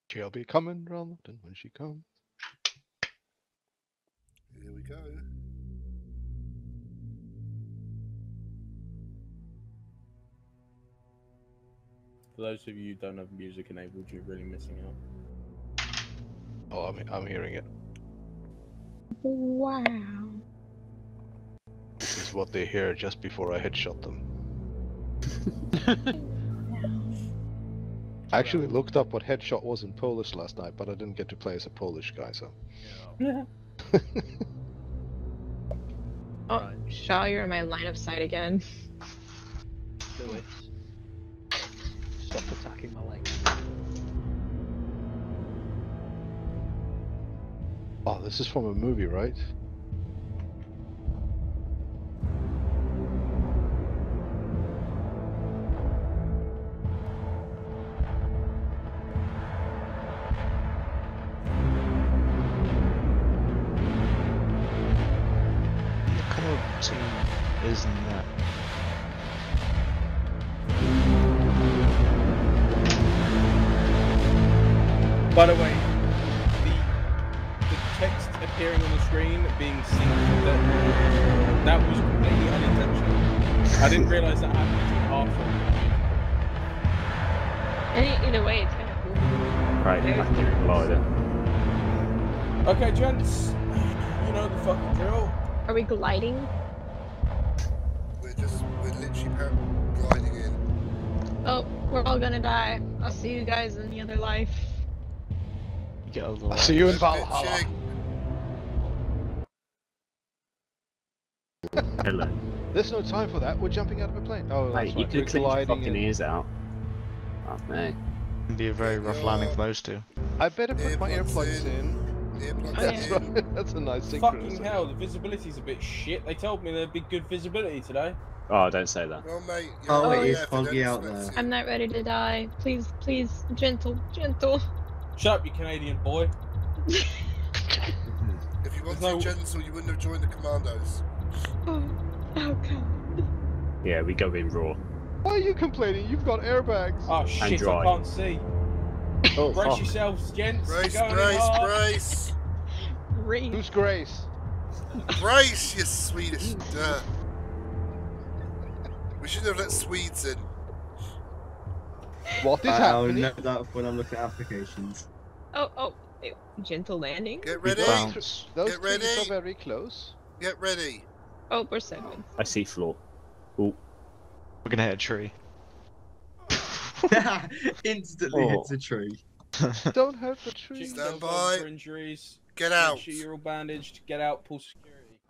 She'll be coming round, and when she comes. Here we go. For those of you who don't have music enabled, you're really missing out. Oh, I'm hearing it. Wow. This is what they hear just before I headshot them. I actually looked up what headshot was in Polish last night, but I didn't get to play as a Polish guy, so. Yeah. Oh, Right. Shaw, you're in my line of sight again. Lewis. Stop attacking my leg. Oh, this is from a movie, right? What kind of team isn't that? By the way, the text appearing on the screen being synced, that was completely unintentional. I didn't realise that happened until after. Either way, it's kind of cool. Right, I can blow it. Okay, gents, you know the fucking drill. Are we gliding? We're literally gliding in. Oh, we're all gonna die. I'll see you guys in the other life. You get over the I'll line. see you in Good Valhalla. pitching. Hello. There's no time for that. We're jumping out of a plane. Oh, Mate, that's you right. could We're clean your gliding fucking in. ears out. Oh, mate. It'd be a very rough landing for those two. I better put my Earplugs earplugs in. Earplugs That's in. right. That's a nice Fucking synchronization. hell, the visibility's a bit shit. They told me there'd be good visibility today. Oh, don't say that. Well, mate, Oh, you're it is there, they foggy don't out expect there. you. I'm not ready to die. Please, please, gentle, gentle. Shut up, you Canadian boy. If you wanted No- gentle, you wouldn't have joined the Commandos. Oh, oh god. Yeah, we go in raw. Why are you complaining? You've got airbags. Oh shit, dry. I can't see. Oh, Brace fuck. yourselves, gents. Brace, You're going in brace, hard. brace! Read. Who's Grace? Brace, you Swedish dirt! We should have let Swedes in. What is I'll happening? note that when I'm looking at applications. Oh, gentle landing. Get ready! Bounce. Those Get trees ready. are very close. Get ready! Oh, we're seconds. I see floor. Ooh. We're gonna hit a tree. Instantly Oh. hits a tree. Don't hurt the tree. Check Stand yourself by. on for injuries. Get Make out! sure you're all bandaged. Get out. Pull security.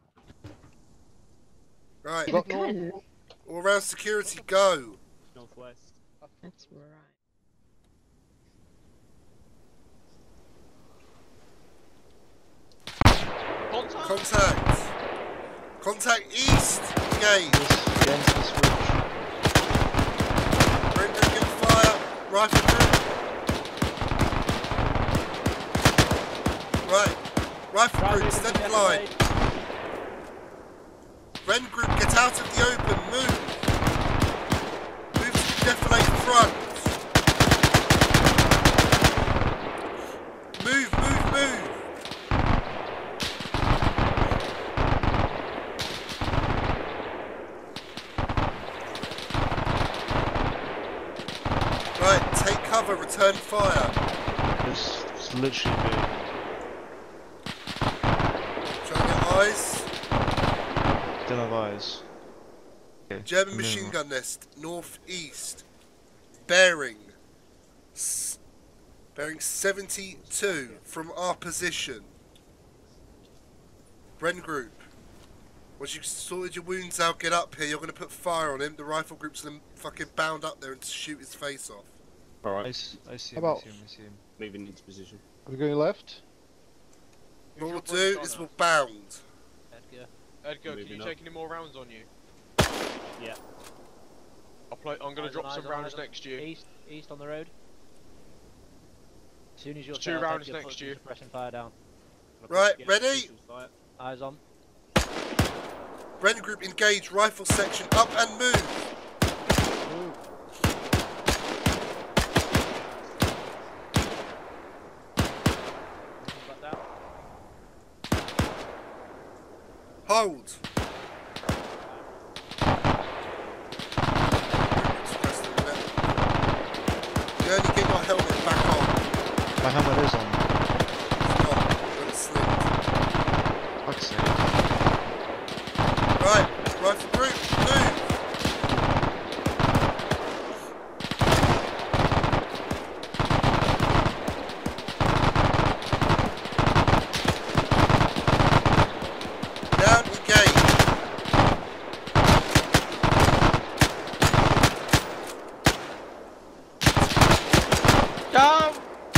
Right, Get a Got no- gun. all around security, go! Northwest. That's right. Contact! Contact east! Engage! Against the switch. Bring in fire! Rifle group! Right, rifle group, steady line! Ren group, get out of the open, move! Move to the defilade front! Move, move, move! Right, take cover, return fire. It's literally been Trying to get eyes. don't have eyes. Okay. German I'm machine moving. gun nest, northeast. Bearing. Bearing 72 from our position. Bren group. Once you've sorted your wounds out, get up here. You're going to put fire on him. The rifle group's going to fucking bound up there and shoot his face off. I, Alright, I see How him, I about- see him, I see him. moving into position. Are we going left? What we'll do is we'll bound. Edgar, can Moving you up. take any more rounds on you? Yeah. I'm gonna drop some rounds next to you. East on the road. As soon as you're There's 2 south, rounds take your next foot to you. suppression fire down. Right, ready? Eyes on. Bren group engage. Rifle section up and move. Hold. You only get your helmet back on. My helmet is on. It's not, but it's slipped. Fuck's sake. Right, rifle group, move. Down, engage. Down!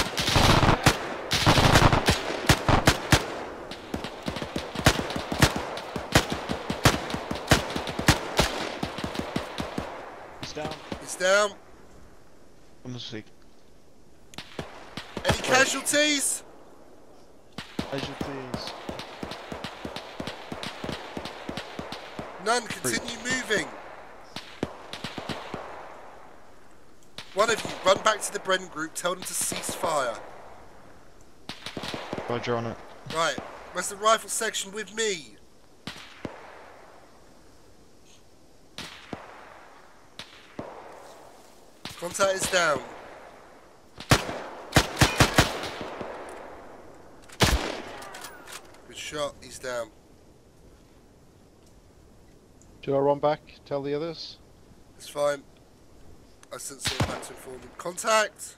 He's down. He's down. I'm asleep. Any casualties? Casualties. None, continue moving. One of you, run back to the Bren group, tell them to cease fire. Roger on it. Right, rest of the rifle section with me. Contact is down. Good shot, he's down. Should I run back? Tell the others? It's fine. I sent someone back to inform them. Contact!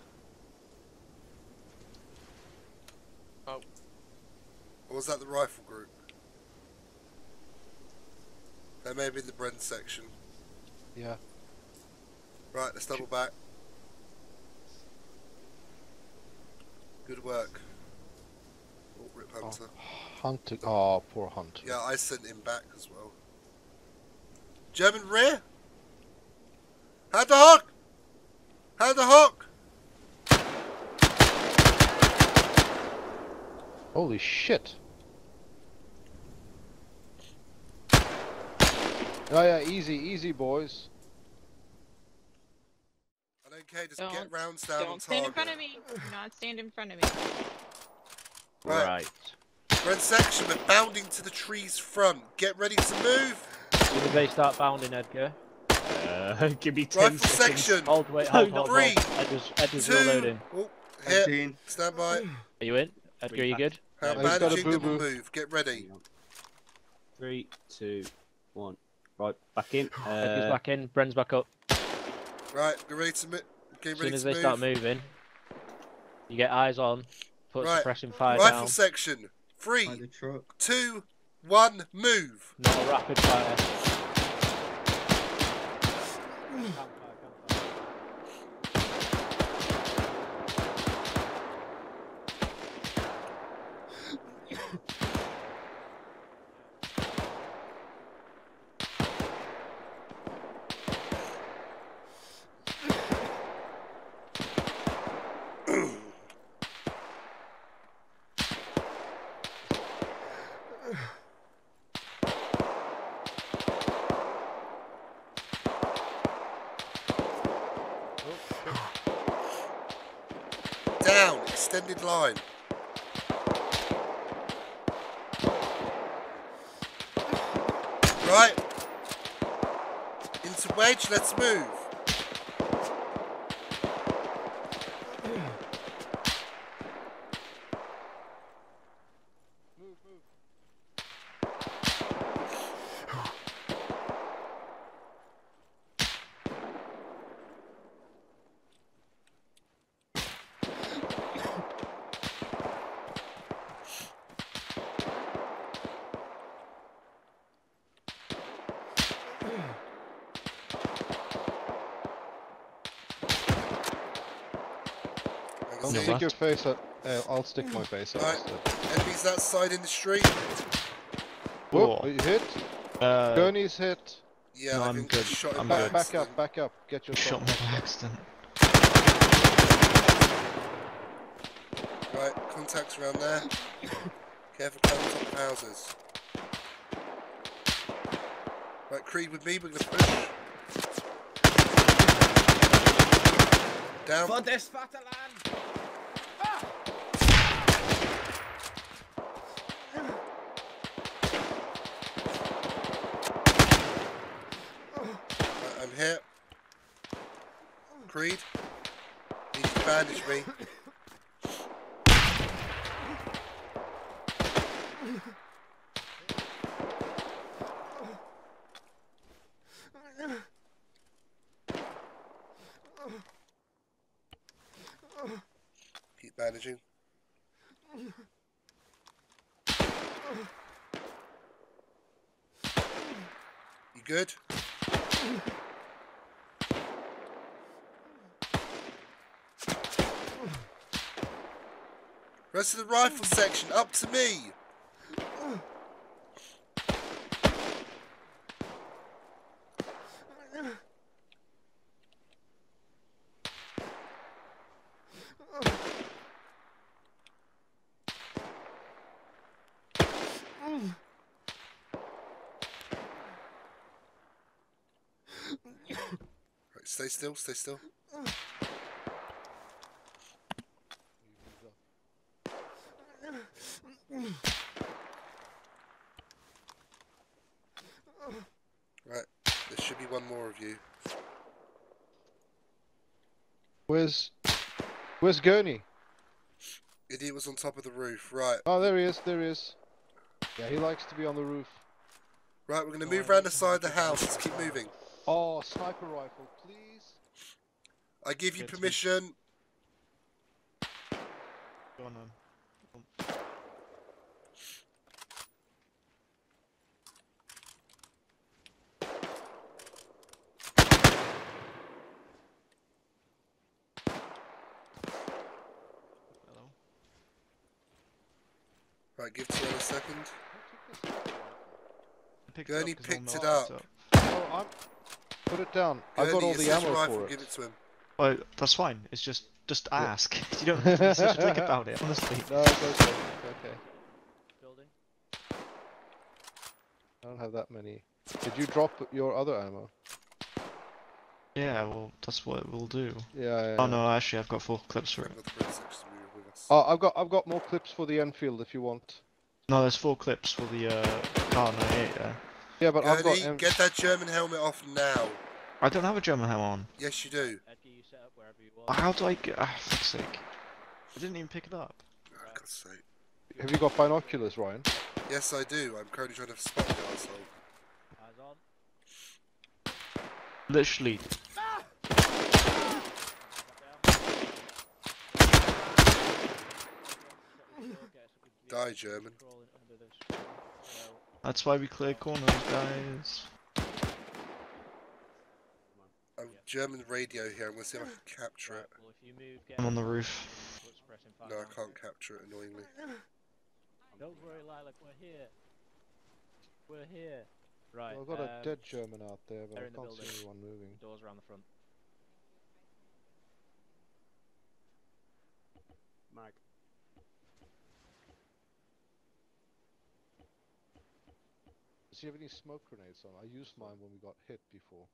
Oh. Or was that the rifle group? That may be the Bren section. Yeah. Right, let's double back. Good work. Oh, Rip Hunter. Hunt. Oh, poor Hunt. Yeah, I sent him back as well. German rear? Hand the hook! Hand the hook! Holy shit. Oh yeah, easy boys. I don't care, just Don't- get rounds down on Don't stand in target. front of me. Do not stand in front of me. Right. Red section, we're bounding to the tree's front. Get ready to move. As soon as they start bounding, Edgar. Give me 10 Rifle seconds. section. Hold, wait, hold. Three, Edgar's 2, reloading. oh, hit. 19. Stand by. Are you in? Edgar, are you good? Hand he's got a bandaging, then we'll boo-boo. move. Get ready. 3, 2, 1. Right, back in. Edgar's back in, Bren's back up. Right, get ready to move. Get As ready soon as to they move. start moving, you get eyes on, put Right. suppression fire Rifle down. section. By 3, the truck. 2, 1, move. Not a rapid fire. Down, extended line. Right. Into wedge, let's move. Don't See? stick your face up. I'll stick my face out Right. instead. Enemies that side in the street. Whoa, Cool. are you hit? Uh, Gurney's hit. Yeah, No, I I'm think good. shot him I'm by good. Back accident. up, back up. Get your shot me by accident. Right, contacts around there. Careful coming top of houses. Right, Creed with me, we're gonna push. Down. For this Vaterland! Creed, need you to bandage me. Keep bandaging. You good? Rest of the rifle section, up to me! Right, stay still, stay still. Right, there should be one more of you. Where's Gurney? Idiot was on top of the roof. Right. Oh, there he is. There he is. Yeah, he likes to be on the roof. Right, we're going to move around the side of the house. Let's keep moving. Oh, sniper rifle, please. I give you permission. Go on, Hello. Right, give Tiana a second. Gurney picked it up. Oh, put it down. I've got Gurney, all it's the his ammo rifle, for give it. it to him. Well, that's fine. It's just ask. You don't have to be such a dick about it, honestly. No, it's okay. It's okay. Building. I don't have that many. Did you drop your other ammo? Yeah, well, that's what we'll do. Yeah. Oh no, actually, I've got 4 clips for it. Got the British section with us. Oh, I've got more clips for the Enfield if you want. No, there's 4 clips for the car 98 there. Yeah, but I've got. Gurney, get that German helmet off now. I don't have a German helmet on. Yes, you do. Edgar, you set up wherever you want. How do I get? Ah, for fuck's sake! I didn't even pick it up. Oh, for God's sake. Have you got binoculars, Ryan? Yes, I do. I'm currently trying to spot the asshole. Eyes on. Literally. Die, German. That's why we clear corners, guys. I'm German radio here. I'm going to see if I can capture it. Well, if you move, I'm on the roof. No, I can't capture it, annoyingly. Don't worry, Lilac, we're here. We're here. Right. Well, I've got a dead German out there, but they're I in the can't building. see anyone moving. Doors around the front. Mag. Does he have any smoke grenades on? I used mine when we got hit before.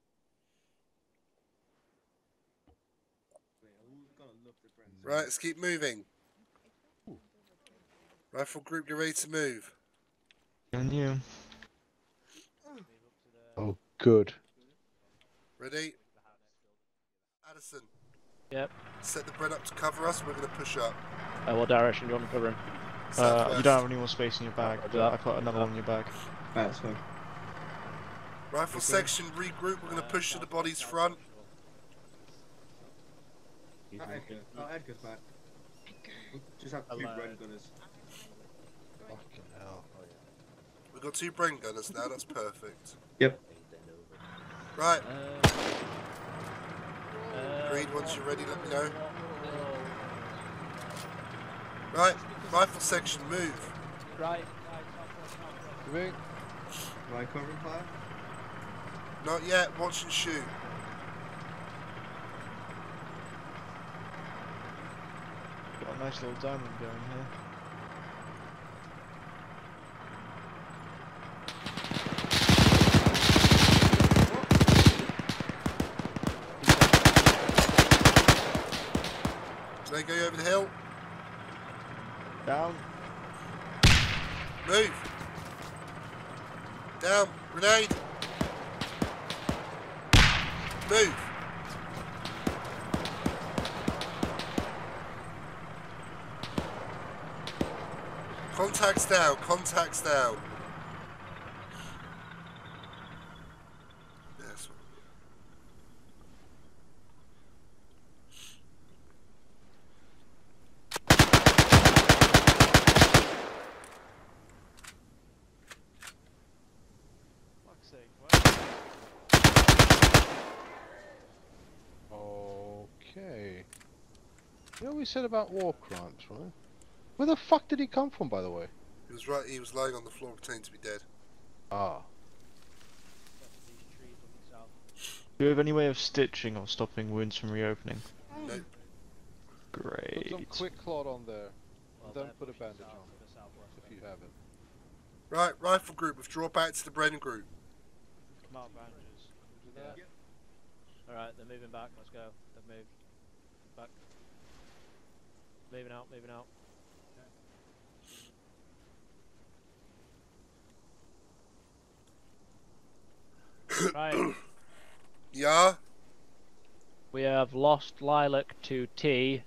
Right, let's keep moving. Rifle group, get ready to move. And you. Oh, good. Ready? Addison. Yep. Set the bread up to cover us. We're going to push up. What direction do you want to cover him? Southwest. You don't have any more space in your bag. Roger that. I put another one in your bag. That's fine. Rifle section, regroup. We're going to push to the body's front. He's Edgar. walking. Oh, Edgar's back. Just have 2 Bren gunners. Fucking hell. We've got 2 brain gunners now. That's perfect. Yep. Right. Creed, once you're ready, let me know. Right. Rifle section, move. Right. Moving. Am I covering fire? Not yet. Watch and shoot. Got a nice little diamond going here. Do they go over the hill? Down. Move. Down. Grenade. Move. Contacts down, contacts down. Yes. Fuck's sake, what? Okay. You know what we said about war crimes, right? Where the fuck did he come from, by the way? He was right. He was lying on the floor, pretending to be dead. Ah. These trees on the south. Do you have any way of stitching or stopping wounds from reopening? Nope. Put Great. some quick clot on there. Well, And they're then put a pushing bandage south on, to the southwest, if I you think. have it. Right, rifle group, withdraw back to the Brennan group. Mark bandages. Yeah. Alright, they're moving back, let's go. They've moved. Back. Moving out, moving out. Right, Yeah? we have lost Lilac to T,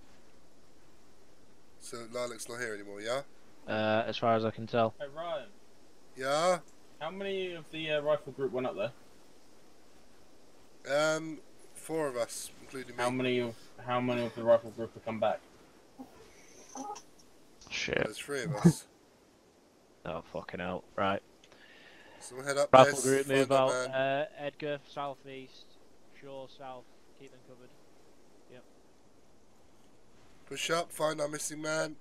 So Lilac's not here anymore, yeah? as far as I can tell. Hey Ryan, Yeah? how many of the rifle group went up there? 4 of us, including me. How many of the rifle group have come back? Shit. There's 3 of us. Oh, fucking hell. Right. So we'll head up Rifle there, group, move find out. that man. Edgar, southeast. Shore, south. Keep them covered. Push up, find our missing man.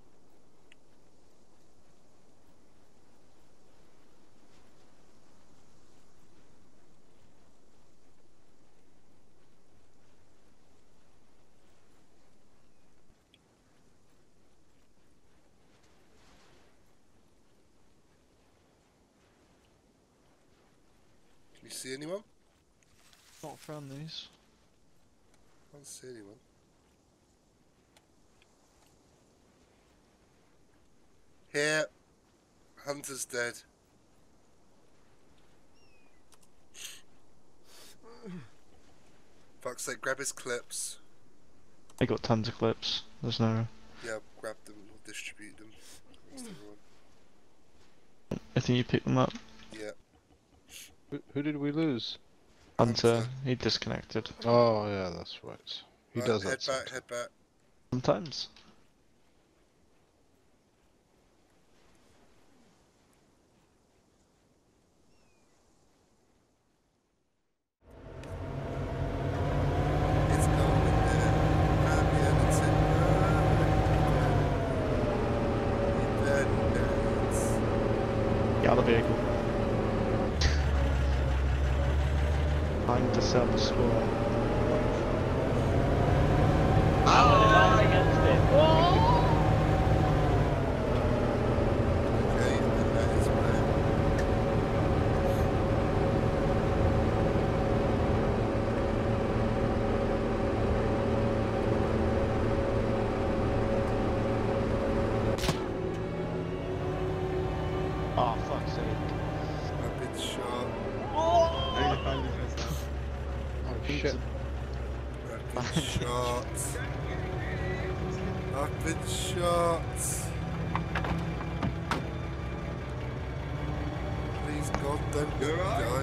Can you see anyone? Not found these. Can't see anyone. Here. Hunter's dead. Fuck's sake, grab his clips. I got tons of clips. There's no. Yeah, grab them, we'll distribute them. Amongst everyone. I think you picked them up. Yeah. Who did we lose? Hunter, he disconnected. Oh, yeah, that's right. He Right, does head that back, sometimes. head back. Sometimes. It's going there. Happy and it's in there. Get out of the vehicle. Time to sell the score. Oh! Against it. Okay, and that is where. Oh, fuck's sake. I've been shot. Oh, shit. I've been shot. I've been shot. Please, God, don't die.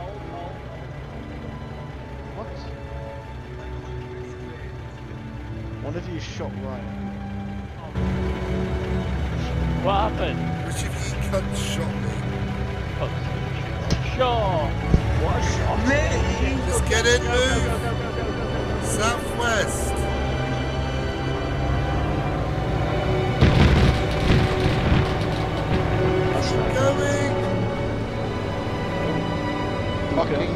What? One of you shot Ryan. What happened? Which of you cunts shot me? Sure! What a shot! Just get in, move! Southwest! Keep going! Fucking.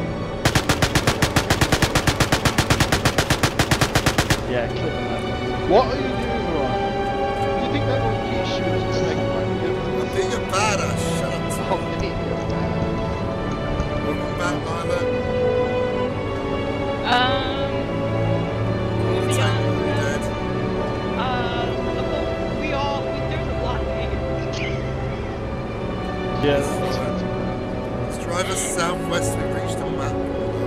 Yeah, kill him. What are you doing, Ryan? You think that old pea shooter is like I'm being a badass, shut up. Oh, idiot. Welcome back, Lila. We Tank will be dead. there's a block Yes. Let's drive us southwest, we've reached a map.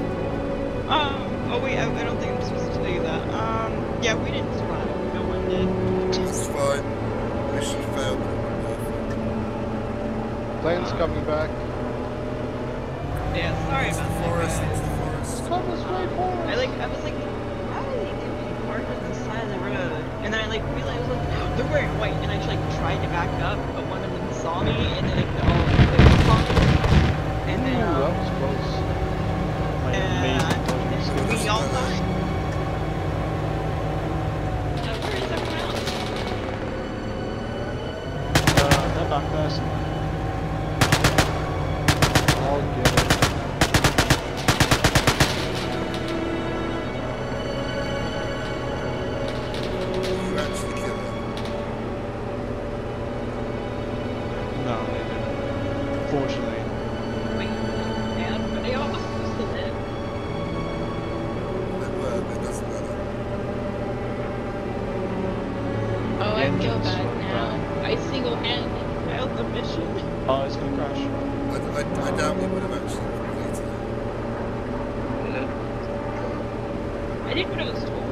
oh wait, I don't think I'm supposed to tell you that. Yeah, we didn't survive. No one did. It's fine. Mission failed. Plane's coming back. Yeah, sorry about that. Forest, guys. it's the forest. Coming straight for us. I was like, how did they get me parked on the side of the road? And then I like realized like they're wearing white, and I just like tried to back up, but one of them saw me, and then like they all saw me, and then Ooh, that was close. and we all died. Where is everyone else? They're back there somewhere. I'll get it. You actually killed him. No, they didn't. Fortunately. Wait, yeah, they all still dead. They were, but it doesn't matter. Oh, I feel engine's bad slowing now. I single-handedly failed the mission. Oh, it's gonna crash. I doubt we would have actually completed it. I did what I was told.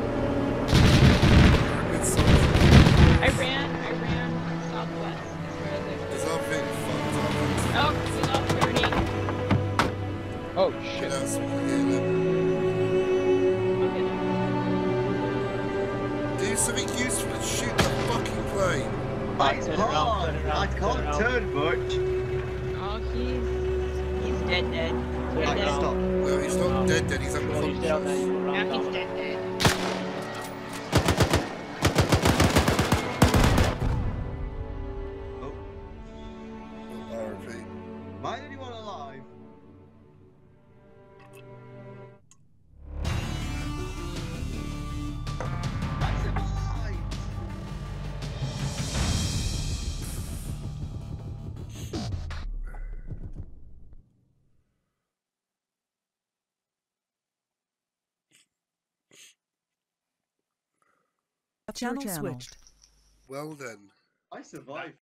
Good soldier. I ran southwest. Is where they Is our thing fucked up? Oh, it's off burning. Oh Get shit. out so we can heal them. Do something useful and shoot the fucking plane. It's hard. I can't turn much. Oh, he's dead. Right, Dead. stop. No, he's not dead, he's Well, you stay out there, unconscious. you will round Now he's down. dead. Oh, RP. am I the only one alive? I survived! Channel switched. Well then. I survived.